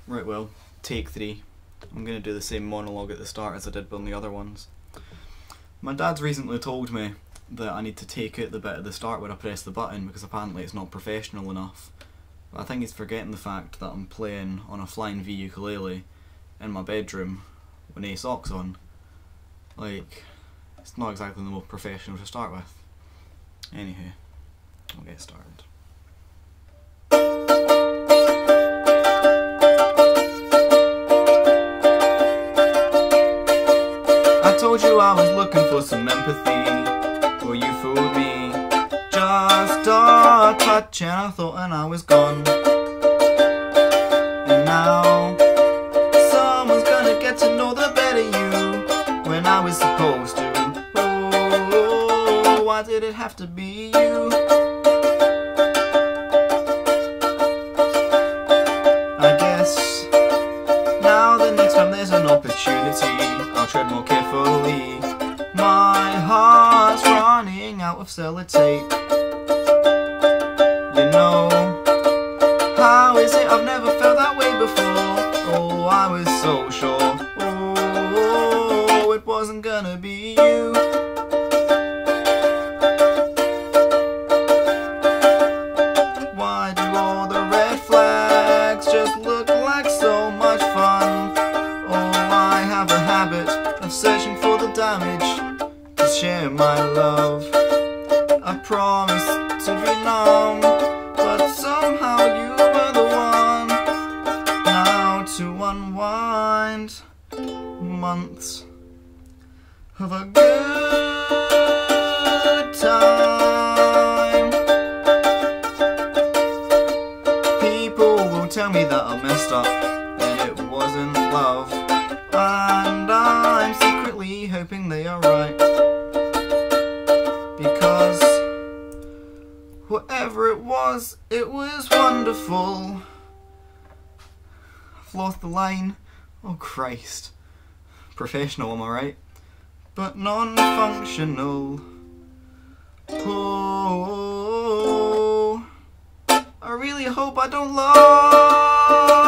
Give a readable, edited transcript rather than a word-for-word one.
Right, well, take 3. I'm going to do the same monologue at the start as I did on the other ones. My dad's recently told me that I need to take out the bit at the start where I press the button because apparently it's not professional enough. But I think he's forgetting the fact that I'm playing on a Flying V ukulele in my bedroom with no socks on. Like, it's not exactly the most professional to start with. Anywho, I'll get started. I told you I was looking for some empathy, well you fooled me. Just a touch and I thought and I was gone. And now someone's gonna get to know the better you when I was supposed to. Oh, why did it have to be you? I guess now the next time there's an opportunity, I'll tread more carefully. My heart's running out of sellotape. You know, how is it I've never felt that way before? Oh, I was so sure. Oh, it wasn't gonna be you. Why do all the red flags just look like so much fun? Oh, I have a habit of searching for the damage to share my love. I promised to be numb, but somehow you were the one. Now to unwind months of a good time. People will tell me that I messed up and it wasn't love, and I'm secretly hoping they are right, because whatever it was wonderful. I've lost the line. Oh Christ. Professional, am I right? But non-functional. Oh, I really hope I don't love